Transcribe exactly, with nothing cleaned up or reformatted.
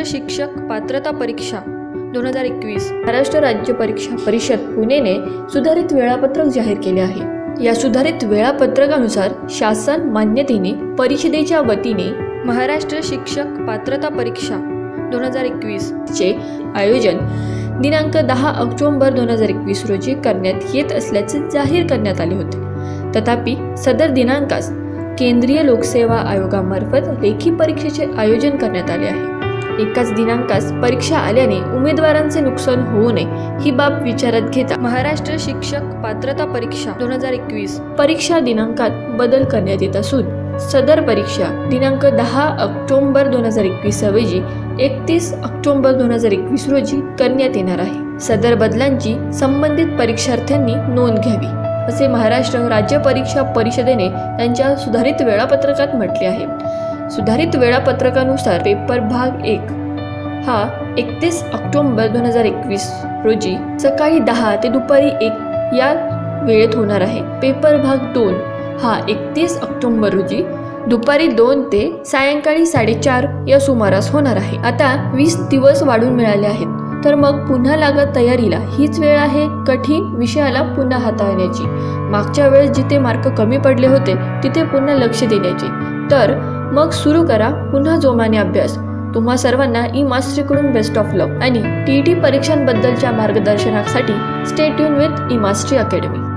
महाराष्ट्र शिक्षक पात्रता परीक्षा दोन हजार एकवीस महाराष्ट्र राज्य परीक्षा परिषद पुणेने सुधारित वेळापत्रक जाहीर केले आहे। या सुधारित वेळापत्रकानुसार शासन मान्यतेने परिषदेच्या वतीने महाराष्ट्र शिक्षक पात्रता परीक्षा दोन हजार एकवीस चे आयोजन दिनांक दहा ऑक्टोबर दोन हजार एकवीस रोजी करण्यात येत असल्याचे जाहीर करण्यात आले होते। तथापि सदर दिनांकास केंद्रीय लोकसेवा आयोगामार्फत लेखी परीक्षेचे आयोजन करण्यात आले आहे। एकाच दिनांकास परीक्षा आल्याने उमेदवारांचे नुकसान होऊ नये ही बाब विचारात घेता महाराष्ट्र शिक्षक पात्रता परीक्षा दोन हजार एकवीस परीक्षा दिनांकात बदल करण्यात येत असून सदर परीक्षा दिनांक दहा ऑक्टोबर दोन हजार एकवीस ऐवजी एकतीस ऑक्टोबर दोन हजार एकवीस रोजी करण्यात येणार आहे। सदर बदलांची संबंधित परीक्षार्थ्यांनी नोंद घ्यावी असे महाराष्ट्र राज्य परीक्षा परिषदेने त्यांच्या सुधारित वेळापत्रकात म्हटले आहे। सुधारित वेळापत्रकानुसार पेपर भाग एक हा एकतीस ऑक्टोबर दोन हजार एकवीस रोजी सकाळी दहा ते दुपारी एक या वेळेत होणार आहे। पेपर भाग दोन हा एकतीस ऑक्टोबर रोजी दुपारी दोन ते सायंकाळी साडेचार या सुमारास होणार आहे। आता वीस दिवस वाढून मिळाले आहेत, तर मग पुन्हा लागत तयारीला हीच वेळ आहे कठीण विषयाला पुन्हा हाताळण्याची। मागच्या वेळेस जिथे मार्क कमी पडले होते तिथे पुन्हा लक्ष देण्याचे, तर मग सुरू करा पुन्हा जोमाने अभ्यास। तुम्हा सर्वांना ई मास्टरीकडून बेस्ट ऑफ लक आणि टी ई टी परीक्षांबद्दलच्या मार्गदर्शनासाठी stay tune with E Mastery academy.